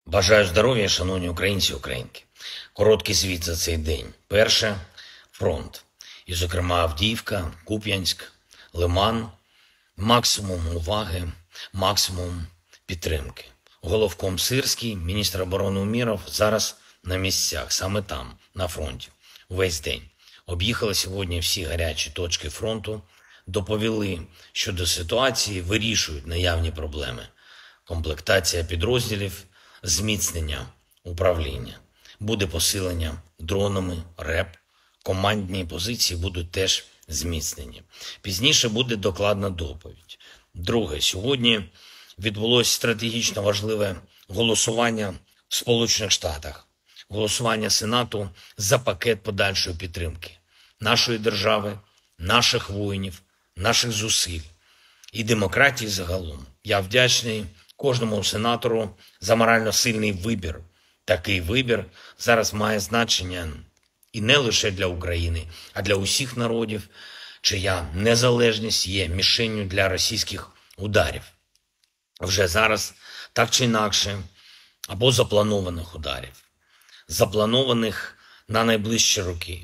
Бажаю здоров'я, шановні українці і українки. Короткий звіт за цей день. Перше – фронт. І, зокрема, Авдіївка, Куп'янськ, Лиман. Максимум уваги, максимум підтримки. Головком Сирський, міністр оборони Умєров зараз на місцях, саме там, на фронті, увесь день. Об'їхали сьогодні всі гарячі точки фронту, доповіли щодо ситуації, вирішують наявні проблеми. Комплектація підрозділів, зміцнення управління. Буде посилення дронами, РЕП. Командні позиції будуть теж зміцнені. Пізніше буде докладна доповідь. Друге, сьогодні відбулося стратегічно важливе голосування в Сполучених Штатах. Голосування Сенату за пакет подальшої підтримки нашої держави, наших воїнів, наших зусиль і демократії загалом. Я вдячний кожному сенатору за морально сильний вибір. Такий вибір зараз має значення і не лише для України, а для усіх народів, чия незалежність є мішенню для російських ударів. Вже зараз, так чи інакше, або запланованих ударів, запланованих на найближчі роки.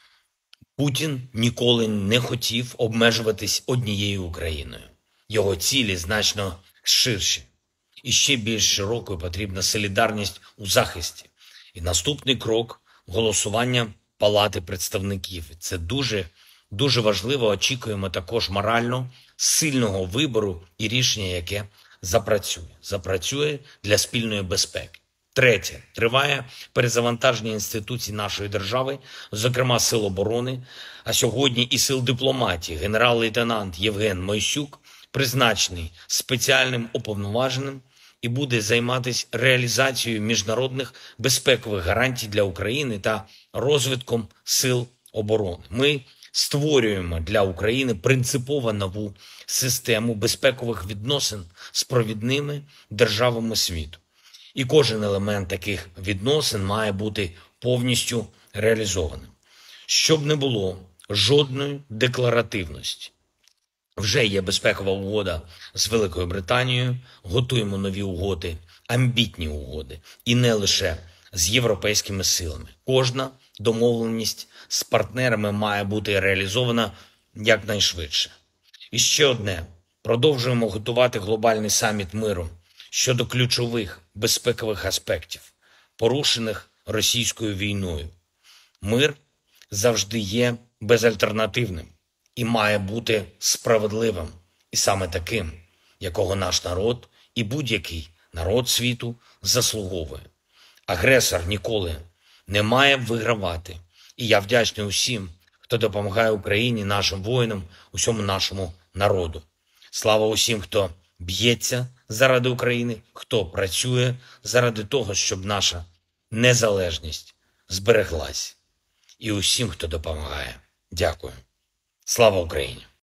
Путін ніколи не хотів обмежуватись однією Україною. Його цілі значно ширші. І ще більш широкою потрібна солідарність у захисті. І наступний крок – голосування Палати представників. Це дуже важливо. Очікуємо також морально сильного вибору і рішення, яке запрацює для спільної безпеки. Третє. Триває перезавантаження інституцій нашої держави, зокрема Сил оборони, а сьогодні і Сил дипломатії. Генерал-лейтенант Євген Мойсюк призначений спеціальним уповноваженим і буде займатися реалізацією міжнародних безпекових гарантій для України та розвитком сил оборони. Ми створюємо для України принципово нову систему безпекових відносин з провідними державами світу. І кожен елемент таких відносин має бути повністю реалізованим. Щоб не було жодної декларативності. Вже є безпекова угода з Великою Британією, готуємо нові угоди, амбітні угоди. І не лише з європейськими силами. Кожна домовленість з партнерами має бути реалізована якнайшвидше. І ще одне. Продовжуємо готувати глобальний саміт миру щодо ключових безпекових аспектів, порушених російською війною. Мир завжди є безальтернативним і має бути справедливим. І саме таким, якого наш народ і будь-який народ світу заслуговує. Агресор ніколи не має вигравати. І я вдячний усім, хто допомагає Україні, нашим воїнам, усьому нашому народу. Слава усім, хто б'ється заради України, хто працює заради того, щоб наша незалежність збереглась. І усім, хто допомагає. Дякую. Слава Україні!